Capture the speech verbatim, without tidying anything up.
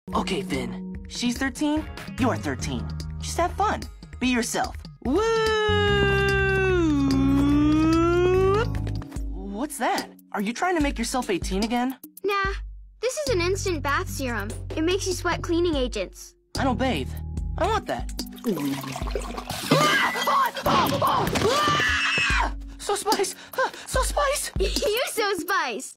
Okay, Finn. She's thirteen, you're thirteen. Just have fun. Be yourself. Woo! What's that? Are you trying to make yourself eighteen again? Nah, this is an instant bath serum. It makes you sweat cleaning agents. I don't bathe. I want that. So Spice! So Spice! You so Spice!